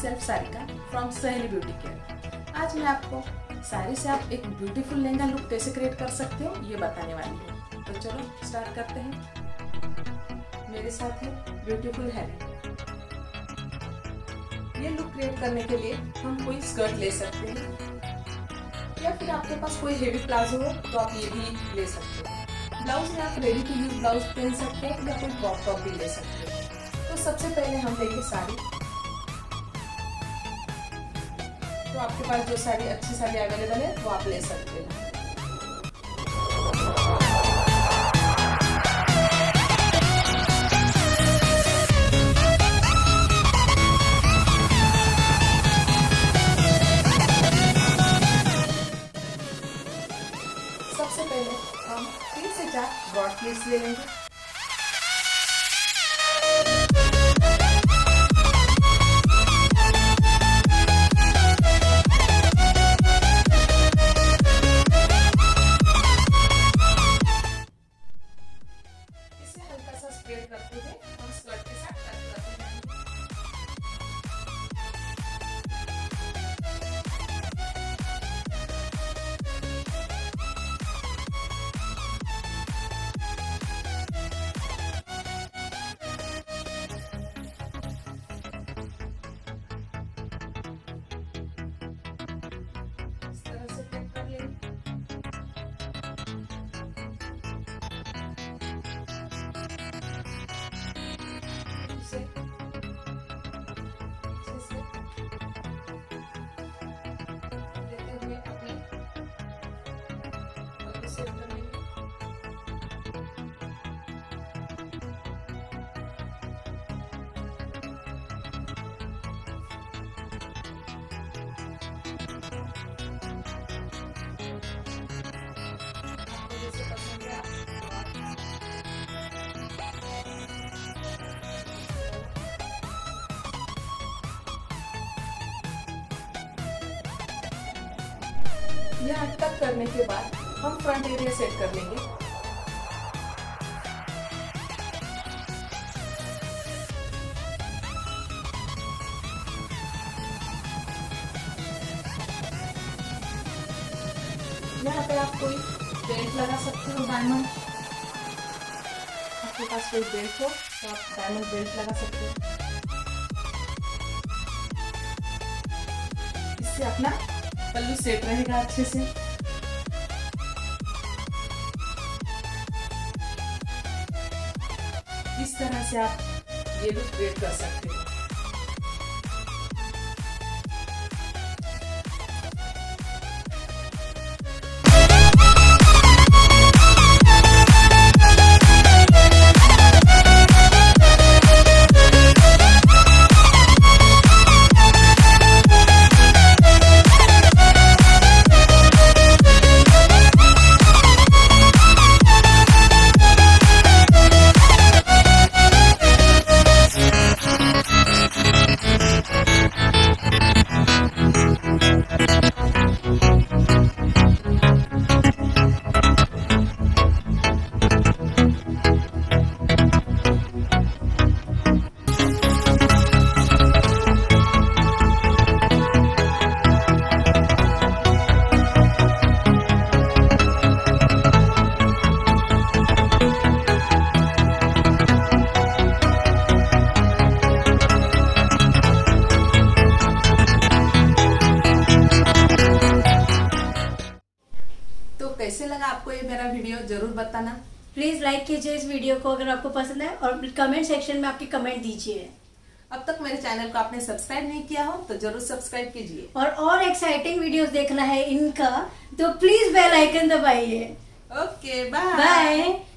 Self Sarika from Saheli beauty care. आज मैं आपको साड़ी से आप एक ब्यूटीफुल लहंगा लुक कैसे क्रिएट कर सकते हो ये बताने वाली हूँ। तो चलो स्टार्ट करते हैं। मेरे साथ है ब्यूटीफुल हेयर। ये लुक क्रिएट करने के लिए हम कोई स्कर्ट ले सकते हैं या फिर आपके पास कोई हेवी प्लाजो हो तो आप ये भी ले सकते हो। ब्लाउज में आप रेडी टू यूज ब्लाउज पहन सकते हैं या कोई क्रॉप टॉप भी ले सकते हैं। तो सबसे पहले हम लेंगे साड़ी। तो आपके पास जो साड़ी अच्छी साड़ी अवेलेबल है वो आप ले सकते हैं। सबसे पहले हम 3 से 4 ब्रॉड प्लीट्स ले लेंगे। इसे हल्का सा स्प्रेड करते हुए हम स्कर्ट के साथ टच करते हैं। यहाँ तक करने के बाद हम फ्रंट एरिया सेट कर लेंगे। यहाँ पे आप कोई बेल्ट लगा सकते हो, डायमंड। आपके पास कोई बेल्ट हो तो आप डायमंड बेल्ट लगा सकते हो। इससे अपना पल्लू सेट रहेगा अच्छे से। इस तरह से आप ये लुक क्रिएट कर सकते हो। कैसे लगा आपको ये मेरा वीडियो जरूर बताना। प्लीज लाइक कीजिए इस वीडियो को अगर आपको पसंद है और कमेंट सेक्शन में आपकी कमेंट दीजिए। अब तक मेरे चैनल को आपने सब्सक्राइब नहीं किया हो तो जरूर सब्सक्राइब कीजिए। और एक्साइटिंग वीडियोस देखना है इनका तो प्लीज बेल आइकन दबाइए। Okay bye bye.